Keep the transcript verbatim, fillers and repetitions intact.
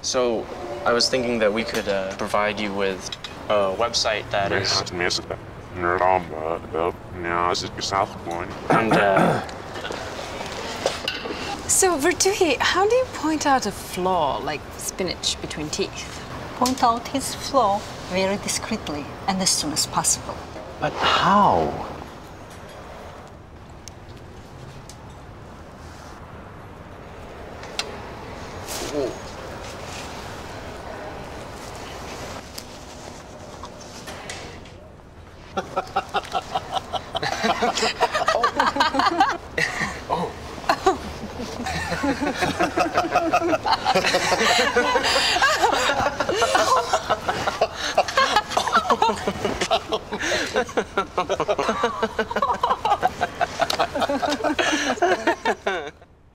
So, I was thinking that we could uh, provide you with a website that is... And, uh... So, Vartouhi, how do you point out a flaw, like spinach, between teeth? Point out his flaw very discreetly and as soon as possible. But how? Oh.